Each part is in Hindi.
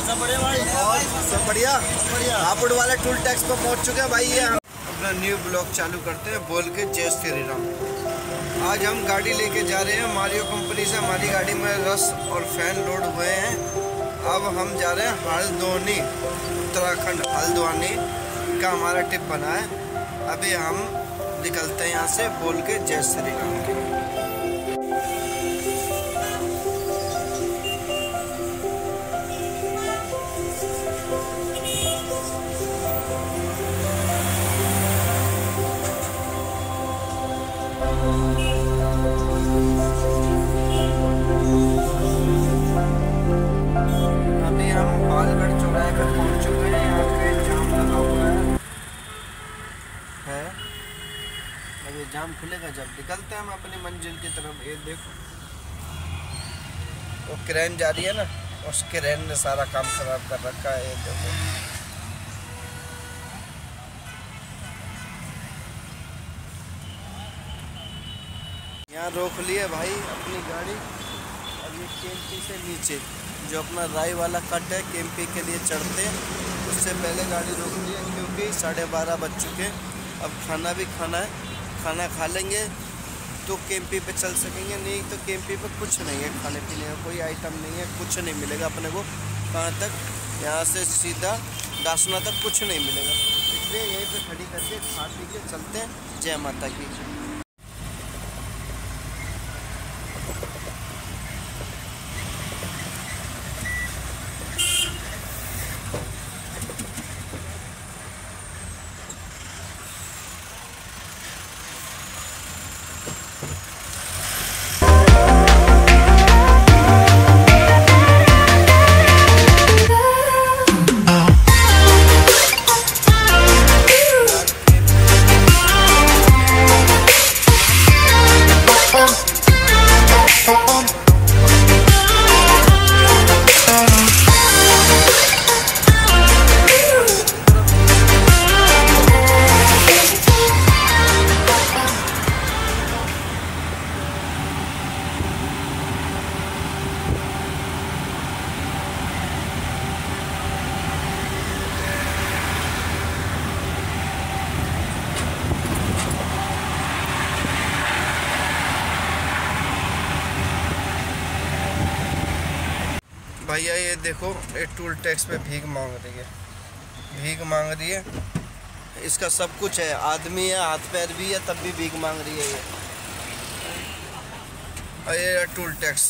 सब बढ़िया भाई। और सब बढ़िया बढ़िया। हापुड़ वाले टूल टैक्स पर पहुंच चुके हैं भाई। ये हम अपना न्यू ब्लॉग चालू करते हैं बोल के जय श्री राम। आज हम गाड़ी लेके जा रहे हैं मारियो कंपनी से। हमारी गाड़ी में रस और फैन लोड हुए हैं। अब हम जा रहे हैं हल्द्वानी, उत्तराखंड हल्द्वानी का हमारा ट्रिप बना है। अभी हम निकलते हैं यहाँ से बोल के जय श्री राम के। अभी हम पालगढ़ चौराहे पर पहुंच चुके हैं। यहाँ पे जाम लगा हुआ है। अभी जाम खुलेगा जब निकलते हैं हम अपनी मंजिल की तरफ। ये देखो वो क्रेन जा रही है ना, उस क्रेन ने सारा काम खराब कर रखा है। ये देखो यहाँ रोक लिए भाई अपनी गाड़ी। अब ये केएमपी से नीचे जो अपना राय वाला कट है केएमपी के लिए चढ़ते हैं, उससे पहले गाड़ी रोक ली है क्योंकि 12:30 बज चुके। अब खाना भी खाना है, खाना खा लेंगे तो केएमपी पे चल सकेंगे, नहीं तो केएमपी पे कुछ नहीं है खाने पीने का, कोई आइटम नहीं है, कुछ नहीं मिलेगा अपने को। कहाँ तक? यहाँ से सीधा दासना तक कुछ नहीं मिलेगा, इसलिए यहीं पे खड़ी करके खा पी के चलते हैं। जय माता की। भैया ये देखो ये टूल टैक्स पे भीख मांग रही है, भीख मांग रही है। इसका सब कुछ है, आदमी है, हाथ पैर भी है, तब भी भीख मांग रही है ये। और ये टूल टैक्स।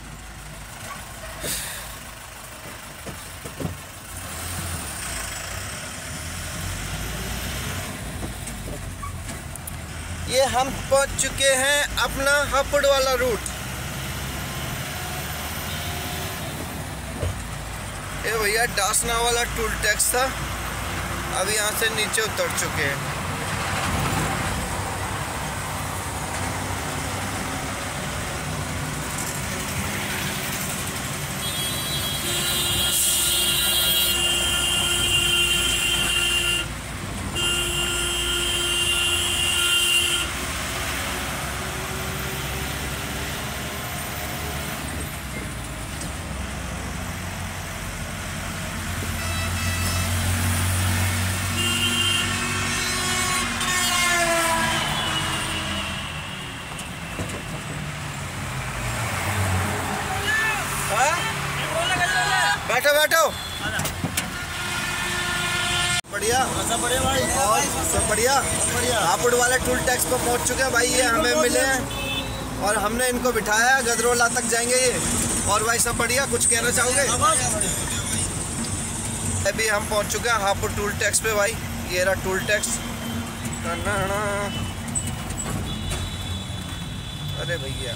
ये हम पहुंच चुके हैं अपना हापुड़ वाला रूट। ये भैया दासना वाला टूल टैक्स था। अभी यहाँ से नीचे उतर चुके हैं। बैठो बैठो। बढ़िया। सब बढ़िया भाई। और सब बढ़िया बढ़िया। हापुड़ वाले टूल टैक्स पर पहुंच चुके हैं भाई। ये हमें मिले हैं और हमने इनको बिठाया, गजरोला तक जाएंगे ये। और भाई सब बढ़िया, कुछ कहना चाहोगे? अभी हम पहुंच चुके हैं हापुड़ टूल टैक्स पे भाई। ये रहा टूल टैक्स। अरे भैया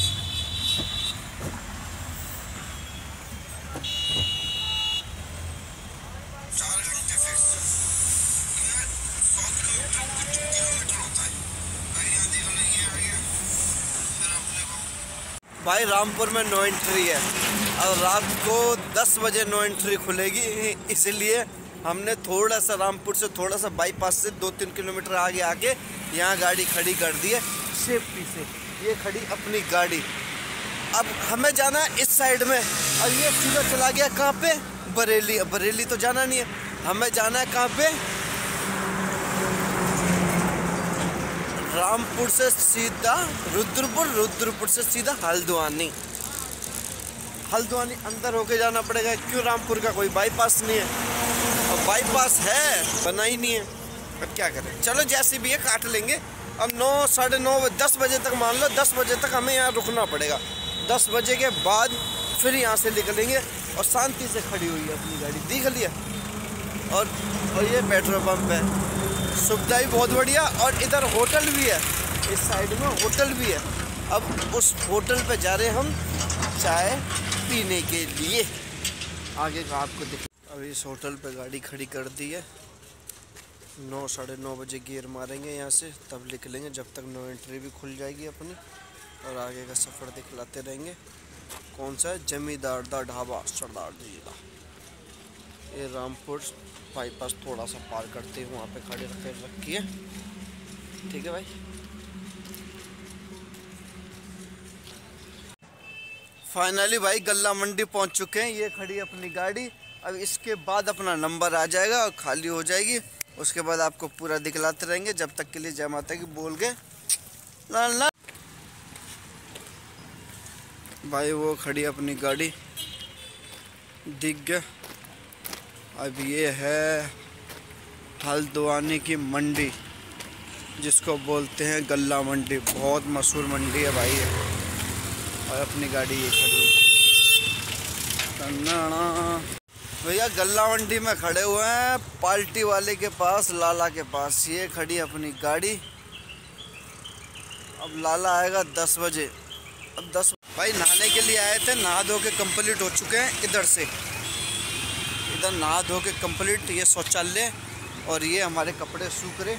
भाई रामपुर में नो एंट्री है और रात को 10 बजे नो एंट्री खुलेगी, इसलिए हमने थोड़ा सा रामपुर से थोड़ा सा बाईपास से 2-3 किलोमीटर आगे आके यहाँ गाड़ी खड़ी कर दी है सेफ्टी से। ये खड़ी अपनी गाड़ी। अब हमें जाना है इस साइड में और ये सीधा चला गया कहाँ पे, बरेली। बरेली तो जाना नहीं है, हमें जाना है कहाँ पे, रामपुर से सीधा रुद्रपुर, रुद्रपुर से सीधा हल्द्वानी। हल्द्वानी अंदर होके जाना पड़ेगा, क्यों, रामपुर का कोई बाईपास नहीं है, और बाईपास है बना ही नहीं है, अब क्या करें। चलो जैसे भी है काट लेंगे। अब 9, साढ़े 9, 10 बजे तक मान लो, 10 बजे तक हमें यहाँ रुकना पड़ेगा। 10 बजे के बाद फिर यहाँ से निकलेंगे। और शांति से खड़ी हुई है अपनी गाड़ी, देख लिया। और ये पेट्रोल पंप है, सुविधा भी बहुत बढ़िया। और इधर होटल भी है, इस साइड में होटल भी है। अब उस होटल पे जा रहे हम चाय पीने के लिए, आगे का आपको दिख। अब इस होटल पे गाड़ी खड़ी कर दी है। 9, साढ़े 9 बजे गियर मारेंगे यहाँ से, तब निकलेंगे, जब तक नो एंट्री भी खुल जाएगी अपनी। और आगे का सफ़र दिखलाते रहेंगे। कौन सा है, जमींदार दा ढाबा, सरदार जी का। ये रामपुर बाईपास थोड़ा सा पार करते हुए वहाँ पे खड़े रखी है, ठीक है भाई। फाइनली भाई गल्ला मंडी पहुँच चुके हैं। ये खड़ी अपनी गाड़ी। अब इसके बाद अपना नंबर आ जाएगा और खाली हो जाएगी। उसके बाद आपको पूरा दिखलाते रहेंगे, जब तक के लिए जय माता की बोल के ला। भाई वो खड़ी अपनी गाड़ी, दिख गया। अब ये है हल्द्वानी की मंडी, जिसको बोलते हैं गल्ला मंडी, बहुत मशहूर मंडी है भाई ये। और अपनी गाड़ी ये खड़ी, भैया गल्ला मंडी में खड़े हुए हैं, पार्टी वाले के पास, लाला के पास। ये खड़ी अपनी गाड़ी। अब लाला आएगा 10 बजे। अब 10 भाई नहाने के लिए आए थे, नहा धो के कंप्लीट हो चुके हैं। इधर से इधर नहा धो के कंप्लीट, ये शौचालय और ये हमारे कपड़े सूख रहे,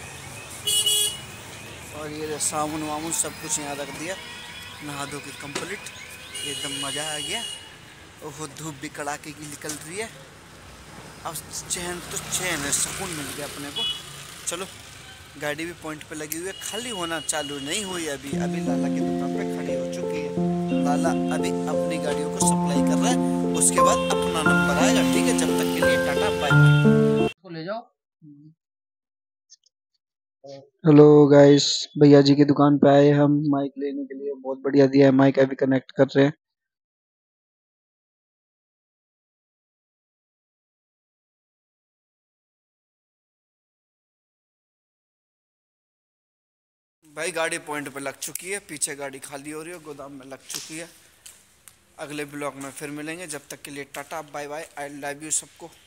और ये साबुन वामुन सब कुछ यहाँ रख दिया। नहा धो के कंप्लीट, एकदम मज़ा आ गया। ओह धूप भी कड़ाके की निकल रही है। अब चैन तो चैन है, सुकून मिल गया अपने को। चलो गाड़ी भी पॉइंट पे लगी हुई है, खाली होना चालू नहीं हुई अभी। लाला की दुकान पे खड़ी हो चुकी है। लाला अभी अपनी गाड़ियों को सप्लाई कर रहा है, उसके बाद अपना नंबर आएगा, ठीक है। जब तक के लिए टाटा बाय बाय, उसको ले जाओ। हेलो गाइस, भैया जी की दुकान पे आए हम माइक लेने के लिए। बहुत बढ़िया दिया है माइक, अभी कनेक्ट कर रहे हैं। भाई गाड़ी पॉइंट पे लग चुकी है, पीछे गाड़ी खाली हो रही है, गोदाम में लग चुकी है। अगले ब्लॉग में फिर मिलेंगे, जब तक के लिए ta ta bye bye, I love you सबको।